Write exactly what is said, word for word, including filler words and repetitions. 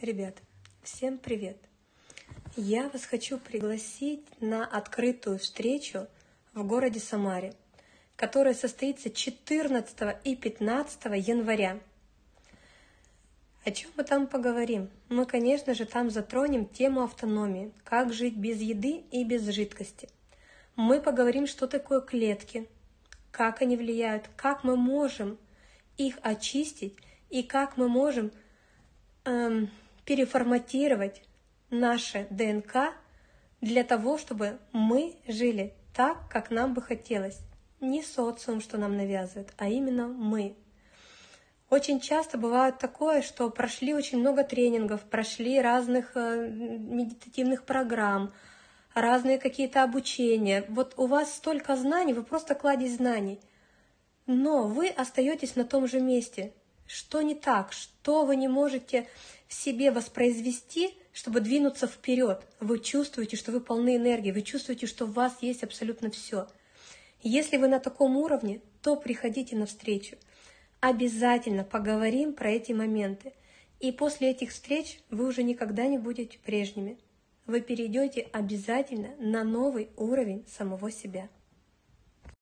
Ребят, всем привет! Я вас хочу пригласить на открытую встречу в городе Самаре, которая состоится четырнадцатого и пятнадцатого января. О чем мы там поговорим? Мы, конечно же, там затронем тему автономии, как жить без еды и без жидкости. Мы поговорим, что такое клетки, как они влияют, как мы можем их очистить и как мы можем эм, переформатировать наше ДНК для того, чтобы мы жили так, как нам бы хотелось. Не социум, что нам навязывает, а именно мы. Очень часто бывает такое, что прошли очень много тренингов, прошли разных э, медитативных программ, разные какие-то обучения. Вот у вас столько знаний, вы просто кладезь знаний, но вы остаетесь на том же месте. Что не так? Что вы не можете в себе воспроизвести, чтобы двинуться вперед? Вы чувствуете, что вы полны энергии, вы чувствуете, что в вас есть абсолютно все. Если вы на таком уровне, то приходите на встречу. Обязательно поговорим про эти моменты. И после этих встреч вы уже никогда не будете прежними. Вы перейдете обязательно на новый уровень самого себя.